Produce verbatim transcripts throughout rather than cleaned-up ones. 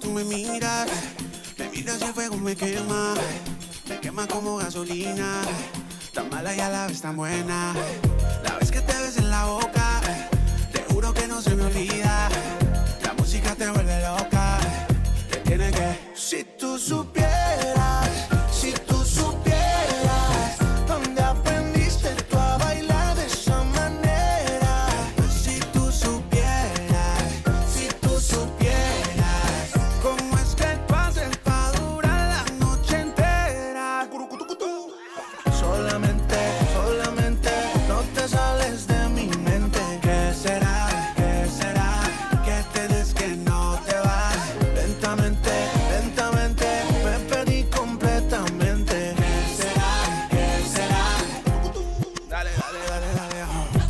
tú me miras, me miras y el fuego me quema, me quema como gasolina, tan mala y a la vez tan buena. La vez que te ves en la boca, te juro que no se me olvida. La música te vuelve loca, te tiene que. Si tú supieras, si tú supieras dónde aprendiste tú a bailar de esa manera. Si tú supieras, si tú supieras cómo es que tú haces pa' durar la noche entera. Solamente, solamente no te sales de mi mente. ¿Qué será? ¿Qué será? Que te des que no te vas. Lentamente, lentamente me perdí completamente. ¿Qué será? ¿Qué será? Dale, dale, dale, dale.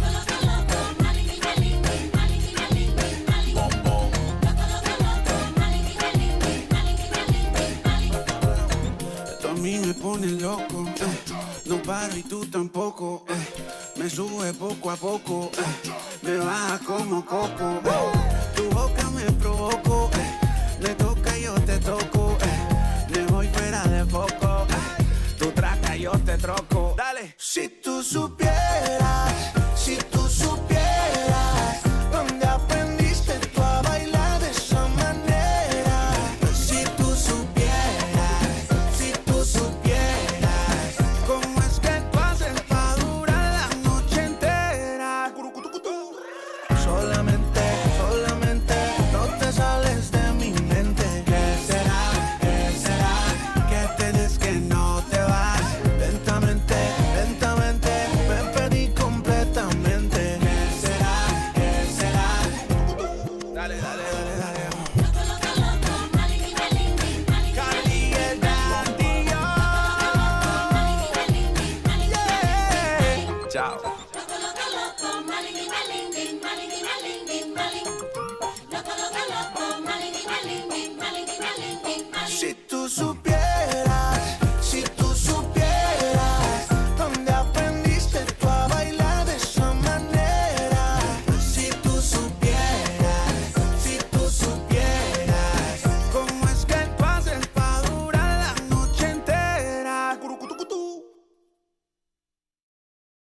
Esto a mí me pone loco, eh. No paro y tú tampoco, eh. Me sube poco a poco, eh. Me baja como coco, eh.